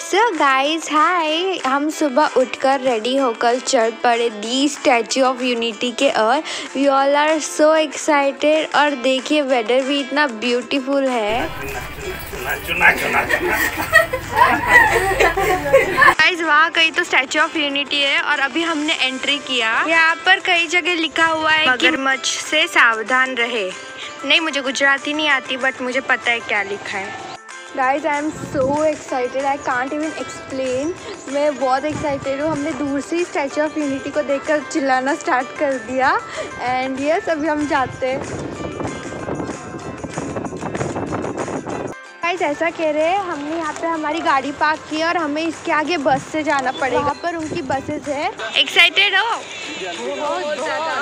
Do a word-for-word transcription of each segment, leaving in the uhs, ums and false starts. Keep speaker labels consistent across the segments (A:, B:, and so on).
A: So guys हाय, हम सुबह उठकर रेडी होकर चल पड़े दी स्टैचू ऑफ यूनिटी के और we all are so excited. और देखिए वेदर भी इतना ब्यूटीफुल है। गाइज वहाँ कहीं तो स्टैचू ऑफ यूनिटी है और अभी हमने एंट्री किया। यहाँ पर कई जगह लिखा हुआ है मगरमच्छ से सावधान रहे। नहीं, मुझे गुजराती नहीं आती बट मुझे पता है क्या लिखा है। Guys I am so excited, I can't even explain. मैं बहुत एक्साइटेड हूँ। हमने दूर से ही स्टैचू ऑफ यूनिटी को देखकर चिल्लाना स्टार्ट कर दिया। एंड यस, अभी हम जाते हैं। गाइज ऐसा कह रहे हैं, हमने यहाँ पे हमारी गाड़ी पार्क की और हमें इसके आगे बस से जाना पड़ेगा। वहाँ पर उनकी बसेस है। एक्साइटेड हो? बहुत ज़्यादा।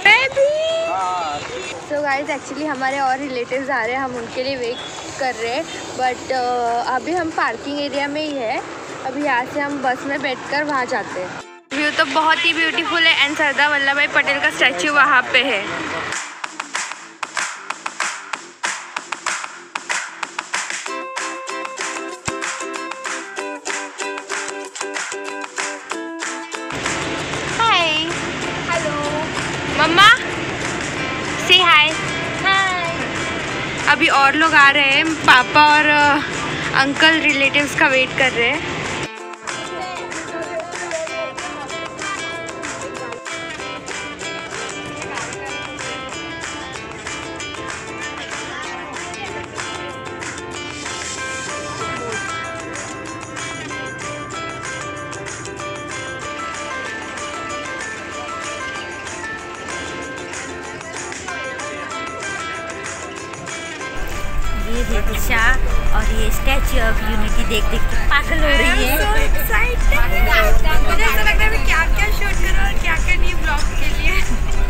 A: सो गाइज एक्चुअली हमारे और रिलेटिव्स आ रहे हैं, हम उनके लिए वेट कर रहे हैं। बट uh, अभी हम पार्किंग एरिया में ही है। अभी यहाँ से हम बस में बैठकर वहाँ जाते हैं। व्यू तो बहुत ही ब्यूटीफुल है एंड सरदार वल्लभ भाई पटेल का स्टैचू वहाँ पे है। हाय, हेलो मम्मा, से हाय। हाय। अभी और लोग आ रहे हैं, पापा और अंकल रिलेटिव्स का वेट कर रहे हैं।
B: ये रिक्शा और ये स्टैचू ऑफ यूनिटी देख देख के पागल हो रही है।
A: so excited। मुझे ऐसा लग रहा है मैं क्या क्या शूट करूँ और क्या क्या नहीं ब्लॉग के लिए।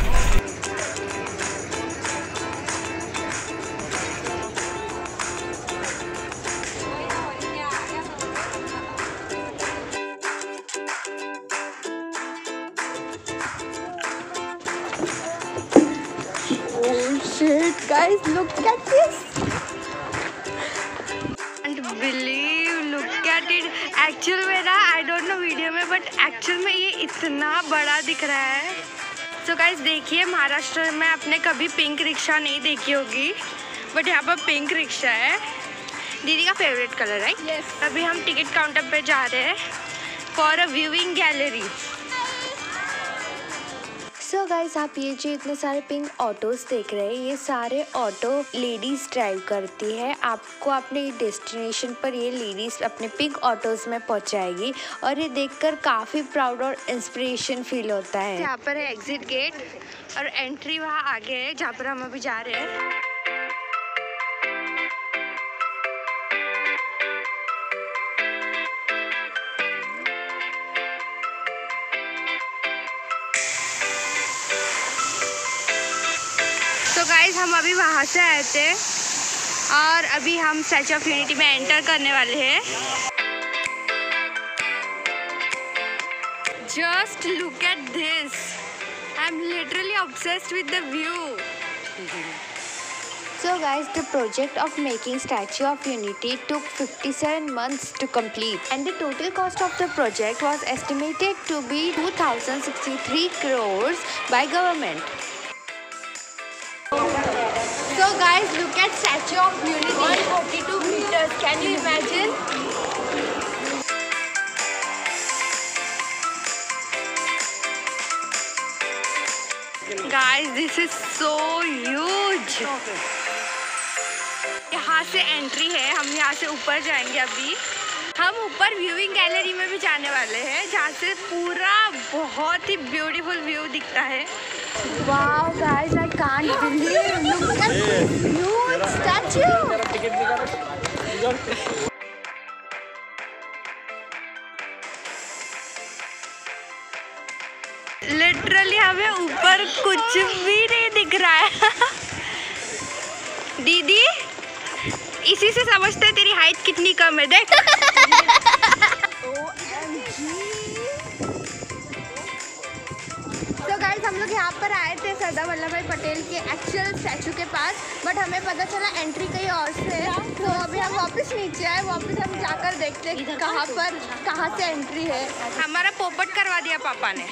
A: Oh shit, guys, look at this. Can't believe, look at it. Actual में ना, आई डोंट नो वीडियो में, बट एक्चुअल में ये इतना बड़ा दिख रहा है। सो so गाइस देखिए, महाराष्ट्र में आपने कभी पिंक रिक्शा नहीं देखी होगी, बट यहाँ पर पिंक रिक्शा है। दीदी का फेवरेट कलर है। yes. अभी हम टिकट काउंटर पे जा रहे हैं for a viewing gallery. So so guys, आप ये जो इतने सारे पिंक ऑटोज देख रहे हैं, ये सारे ऑटो लेडीज ड्राइव करती है। आपको अपने डेस्टिनेशन पर ये लेडीज अपने पिंक ऑटोज में पहुंचाएगी और ये देखकर काफ़ी प्राउड और इंस्पिरेशन फील होता है। यहाँ पर है एग्जिट गेट और एंट्री वहाँ आगे है जहाँ पर हम अभी जा रहे हैं। तो गाइज हम अभी वहाँ से आए थे और अभी हम स्टैचू ऑफ यूनिटी में एंटर करने वाले हैं। Just look at this, I am literally obsessed with the view. So guys, the project of making Statue of Unity took fifty-seven months to complete, and the total cost of the project was estimated to be two thousand sixty-three crores by government. So guys, look at Statue of Unity, one hundred forty-two meters. Can you imagine? Guys, this is so huge. यहाँ से entry है, हम यहाँ से ऊपर जाएंगे। अभी हम ऊपर व्यूइंग गैलरी में भी जाने वाले हैं जहाँ से पूरा बहुत ही ब्यूटीफुल व्यू दिखता है। Wow guys, I can't believe, look at this huge statue. Literally हमें ऊपर कुछ भी नहीं दिख रहा है। दीदी, इसी से समझते हैं तेरी हाइट कितनी कम है। देख तो गाइस गाइस हम लोग यहाँ पर आए थे सरदार वल्लभ भाई पटेल के एक्चुअल स्टैचू के पास, बट हमें पता चला एंट्री कहीं और से है। तो अभी हम वापस नीचे आए, वापस हम जाकर देखते हैं कहाँ पर कहाँ से एंट्री है। हमारा पोपट करवा दिया पापा ने।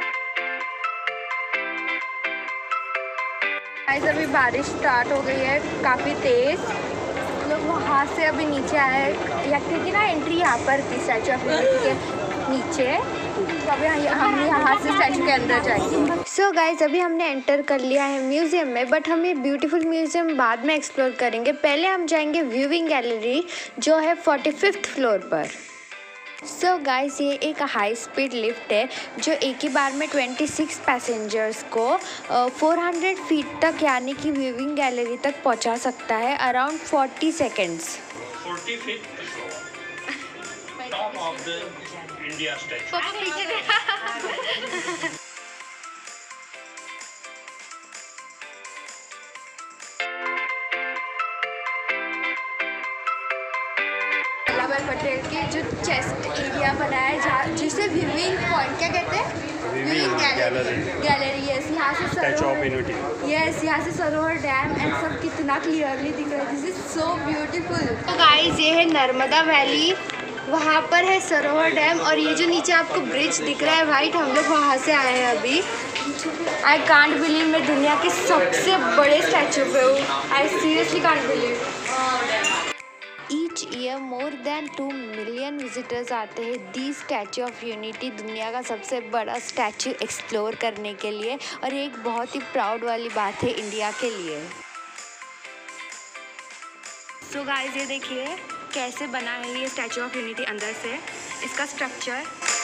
A: गाइस अभी बारिश स्टार्ट हो गई है काफ़ी तेज़। लोग वहाँ से अभी नीचे आए या क्योंकि ना एंट्री यहाँ पर थी स्टैचू ऑफ यूनिटी के नीचे, तो अभी हम यहाँ से स्टैचू के अंदर जाएंगे। सो गाइस अभी हमने एंटर कर लिया है म्यूज़ियम में, बट हम ये ब्यूटीफुल म्यूज़ियम बाद में एक्सप्लोर करेंगे। पहले हम जाएंगे व्यूइंग गैलरी जो है फोर्टी फिफ्थ फ्लोर पर। सो so गाइस ये एक हाई स्पीड लिफ्ट है जो एक ही बार में छब्बीस पैसेंजर्स को चार सौ फीट तक यानी कि व्यूइंग गैलरी तक पहुंचा सकता है अराउंड चालीस seconds.
C: forty feet top of the India statue.
A: Vallabhbhai Patel की जो चेस्ट एरिया बनाया है जहाँ जिसे व्यूइंग पॉइंट क्या कहते हैं, व्यूइंग गैलरी गैलरी यस, यहाँ से सरोवर यस यहाँ से सरोवर डैम एंड सब कितना क्लियरली दिख रहा है। This is so beautiful. तो गाइस ये है नर्मदा वैली, वहाँ पर है सरोवर डैम, और ये जो नीचे आपको ब्रिज दिख रहा है वाइट, हम लोग वहाँ से आए हैं अभी। आई कांट बिलीव मैं दुनिया के सबसे बड़े स्टैचू पे हूँ। I seriously can't believe. Each year more than two million visitors आते हैं दी स्टैचू ऑफ यूनिटी, दुनिया का सबसे बड़ा स्टैचू एक्सप्लोर करने के लिए, और ये एक बहुत ही प्राउड वाली बात है इंडिया के लिए। सो गाइस ये देखिए कैसे बना है ये स्टैचू ऑफ यूनिटी अंदर से, इसका स्ट्रक्चर।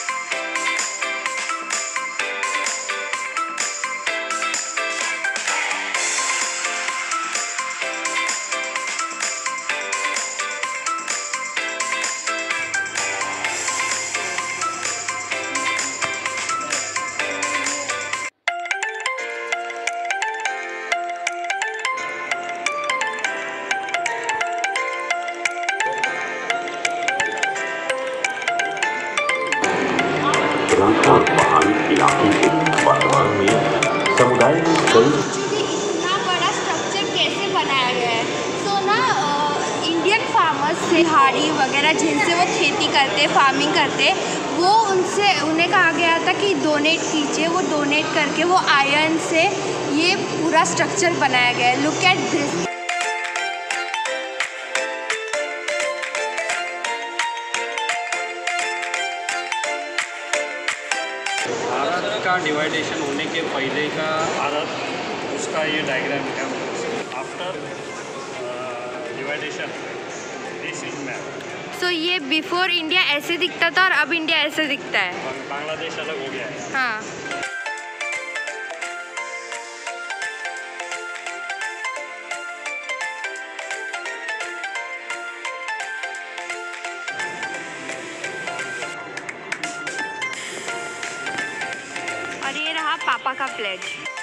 C: इलाके के वातावरण में समुदाय
A: इतना बड़ा स्ट्रक्चर कैसे बनाया गया है। सो ना इंडियन फार्मर्स से हाड़ी वगैरह जिनसे वो खेती करते फार्मिंग करते, वो उनसे उन्हें कहा गया था कि डोनेट कीजिए। वो डोनेट करके वो आयरन से ये पूरा स्ट्रक्चर बनाया गया है। Look at this.
C: भारत का डिवाइडेशन होने के पहले का भारत, उसका ये डायग्राम है। After division this is map.
A: So ये बिफोर इंडिया ऐसे दिखता था और अब इंडिया ऐसे दिखता है।
C: बांग्लादेश अलग हो गया है।
A: हाँ और ये रहा पापा का प्लेज।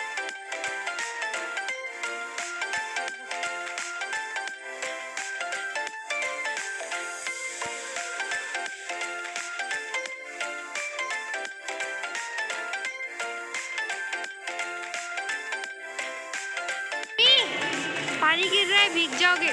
A: पानी गिर रहा है, भीग जाओगे।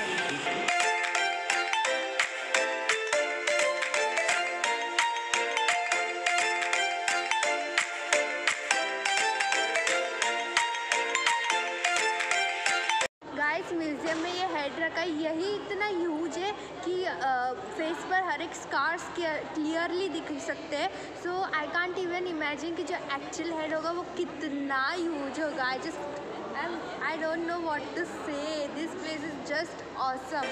A: गाइस म्यूजियम में ये हेड रखा है, यही इतना ह्यूज है कि फेस पर हर एक स्कार्स क्लियरली दिख सकते हैं। So I can't even imagine कि जो एक्चुअल हेड होगा वो कितना ह्यूज होगा। I just I don't know what to say. This place is just awesome.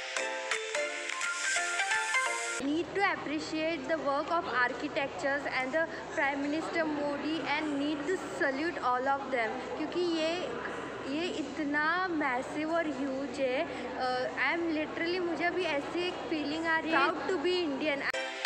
A: Need to appreciate the work of architects and the Prime Minister Modi and need to salute all of them क्योंकि ये ये इतना massive और huge है। आई am literally मुझे अभी ऐसी एक फीलिंग आ रही है प्राउड टू बी इंडियन।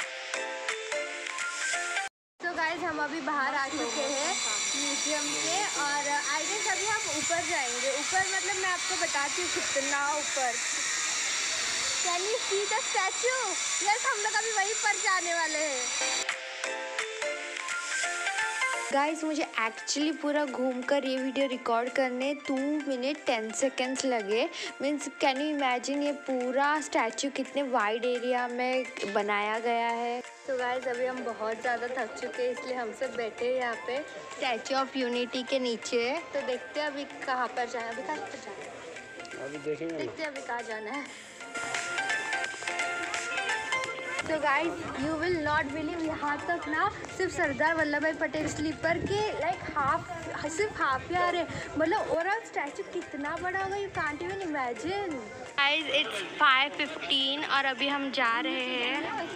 A: तो गाइस हम अभी बाहर आ चुके हैं म्यूजियम के और आई गेस अभी हम ऊपर जाएंगे। ऊपर मतलब मैं आपको बताती हूँ कितना ऊपर। Can you see the statue? Yes हम लोग अभी वहीं पर जाने वाले हैं। गाइस मुझे एक्चुअली पूरा घूमकर ये वीडियो रिकॉर्ड करने टू मिनट टेन सेकेंड्स लगे। मीन्स कैन यू इमेजिन ये पूरा स्टैचू कितने वाइड एरिया में बनाया गया है। तो गाइस अभी हम बहुत ज़्यादा थक चुके हैं, इसलिए हम सब बैठे हैं यहाँ पे स्टैचू ऑफ यूनिटी के नीचे। तो देखते हैं अभी कहाँ पर जाना है। अभी कहाँ पर जाना है
C: अभी देखेंगे,
A: देखते हैं अभी कहाँ जाना है। तो guys you will not believe, यहाँ तक ना सिर्फ सरदार वल्लभ भाई पटेल स्लीपर के लाइक हाफ सिर्फ हाफ ही आ रहे, मतलब ओवरऑल स्टैचू कितना बड़ा होगा you can't even imagine. Guys it's five fifteen और अभी हम जा रहे हैं।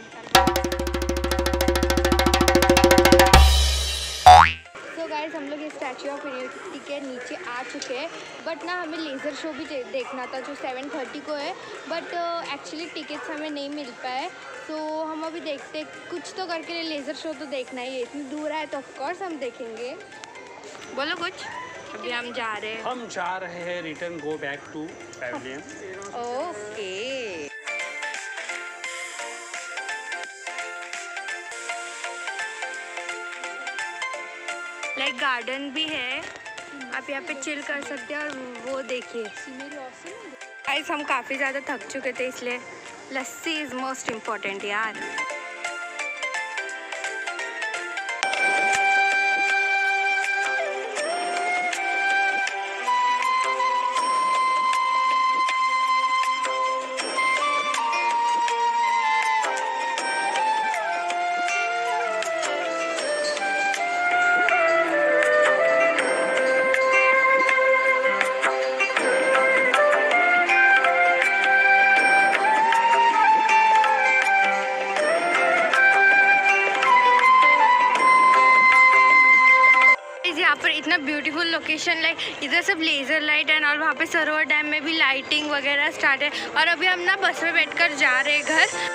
A: तो गाइज हम लोग ये स्टैचू ऑफ यूनिटी के नीचे आ चुके हैं, बट ना हमें लेज़र शो भी देखना था जो सेवन थर्टी को है, बट एक्चुअली टिकट्स हमें नहीं मिल पाए। तो हम अभी देखते कुछ तो करके लिए लेज़र शो तो देखना ही है, इतनी दूर है तो ऑफकोर्स हम देखेंगे। बोलो कुछ। अभी हम जा रहे हैं
C: हम जा रहे हैं return go back to pavilion.
A: Okay like garden भी है, आप यहाँ पे चिल कर सकते हैं। और वो देखिए गाइस हम काफ़ी ज़्यादा थक चुके थे, इसलिए लस्सी इज़ मोस्ट इम्पॉर्टेंट यार। यहाँ पर इतना ब्यूटीफुल लोकेशन, लाइक इधर सब लेज़र लाइट एंड और वहाँ पे सरोवर डैम में भी लाइटिंग वगैरह स्टार्ट है। और अभी हम ना बस में बैठकर जा रहे हैं घर।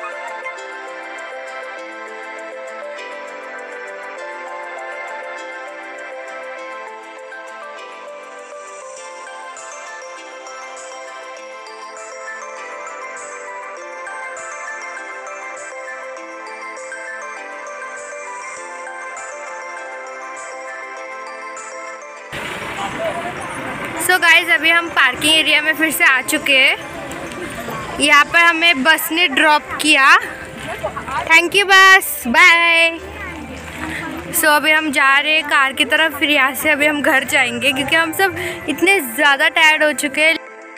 A: सो so गाइज अभी हम पार्किंग एरिया में फिर से आ चुके हैं। यहाँ पर हमें बस ने ड्रॉप किया, thank you bus, bye. So अभी हम जा रहे हैं कार की तरफ, फिर यहाँ से अभी हम घर जाएंगे क्योंकि हम सब इतने ज़्यादा टायर्ड हो चुके हैं।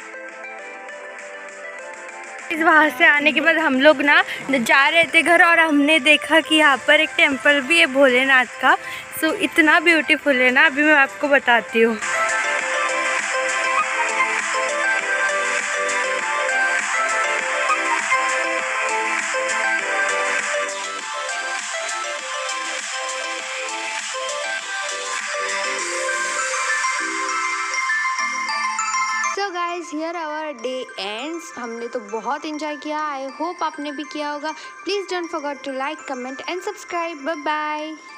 A: इस वहाँ से आने के बाद हम लोग ना जा रहे थे घर और हमने देखा कि यहाँ पर एक टेम्पल भी है भोलेनाथ का। सो so, इतना ब्यूटीफुल है ना, अभी मैं आपको बताती हूँ। So guys, here our day ends. हमने तो बहुत इंजॉय किया, आई होप आपने भी किया होगा। Please don't forget to like, comment and subscribe. Bye bye.